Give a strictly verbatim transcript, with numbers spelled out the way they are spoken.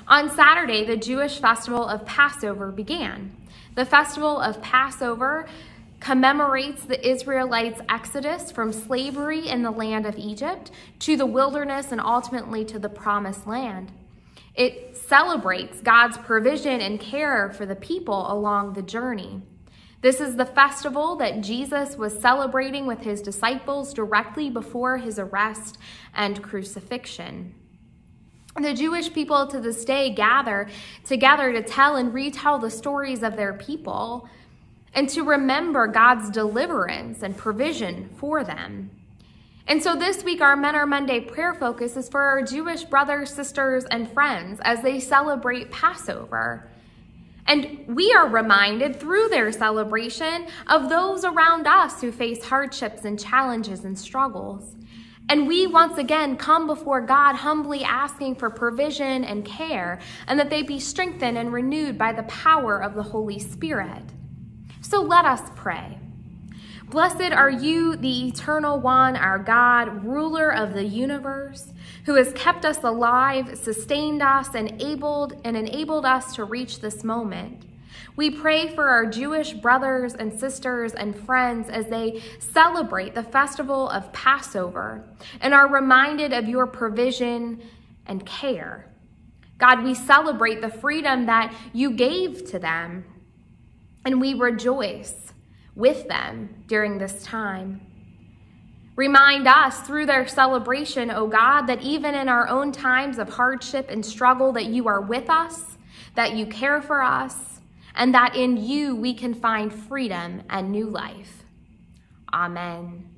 On Saturday, the Jewish festival of Passover began. The festival of Passover commemorates the Israelites' exodus from slavery in the land of Egypt to the wilderness and ultimately to the promised land. It celebrates God's provision and care for the people along the journey. This is the festival that Jesus was celebrating with his disciples directly before his arrest and crucifixion. The Jewish people to this day gather together to tell and retell the stories of their people and to remember God's deliverance and provision for them. And so this week, our Men Are Monday prayer focus is for our Jewish brothers, sisters, and friends as they celebrate Passover. And we are reminded through their celebration of those around us who face hardships and challenges and struggles. And we once again come before God humbly asking for provision and care, and that they be strengthened and renewed by the power of the Holy Spirit. So let us pray. Blessed are you, the Eternal One, our God, ruler of the universe, who has kept us alive, sustained us, and enabled, and enabled us to reach this moment. We pray for our Jewish brothers and sisters and friends as they celebrate the festival of Passover and are reminded of your provision and care. God, we celebrate the freedom that you gave to them, and we rejoice with them during this time. Remind us through their celebration, O God, that even in our own times of hardship and struggle, that you are with us, that you care for us, and that in you we can find freedom and new life. Amen.